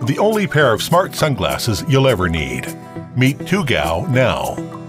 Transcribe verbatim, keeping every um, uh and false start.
the only pair of smart sunglasses you'll ever need. Meet Tugau now.